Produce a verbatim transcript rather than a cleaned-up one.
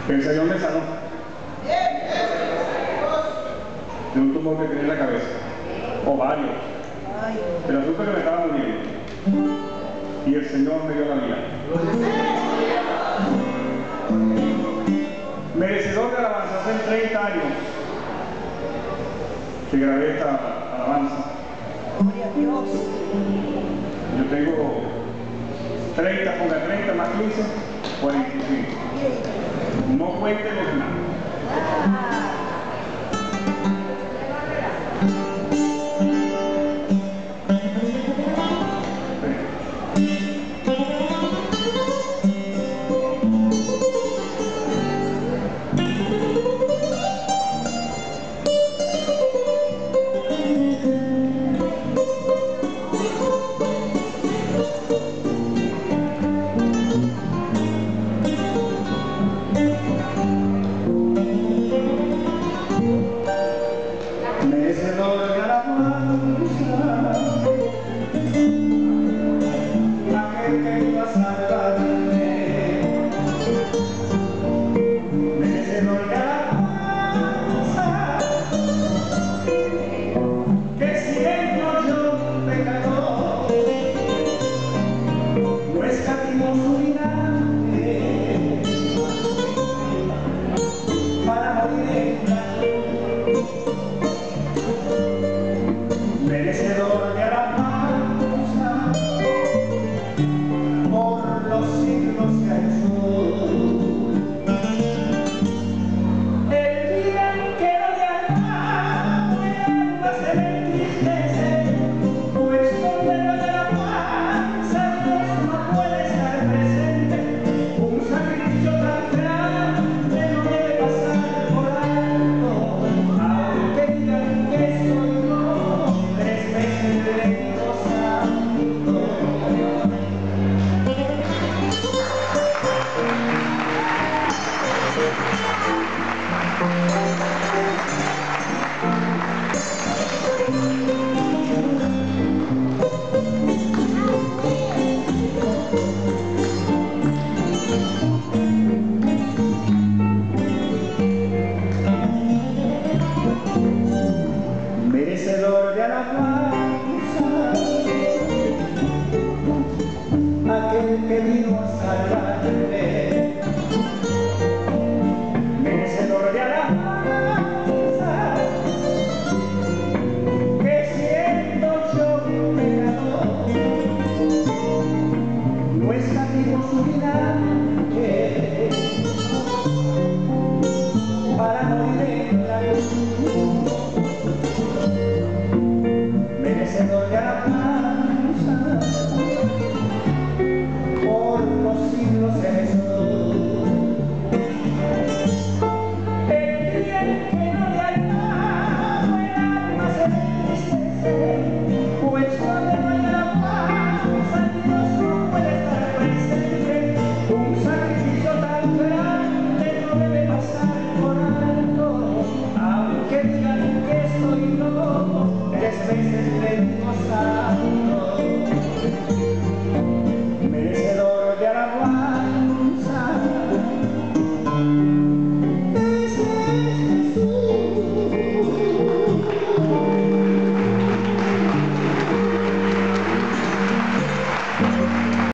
El Señor me sanó de un tumor que tenía en la cabeza, o varios. Pero supe que me estaba muriendo. Y el Señor me dio la vida. Merecedor de alabanza. Hace treinta años que grabé esta alabanza. Gloria a Dios. Yo tengo treinta, ponga treinta más quince, cuarenta y cinco. No cuente los demás. Merecedor de alabanza, aquel que iba a salvarme. Merecedor de alabanza, que siendo yo pecador, no escatimó su vinagre para morir en la cruz. Merecedor de alabanza, por los siglos que ha hecho. El día en que no te alma, mi alma se me entristece, pues con menos de alabanza Dios no puede estar presente. Un sacrificio tan grande no debe pasar por alto, aunque digan que soy yo tres veces bendito santo. Gloria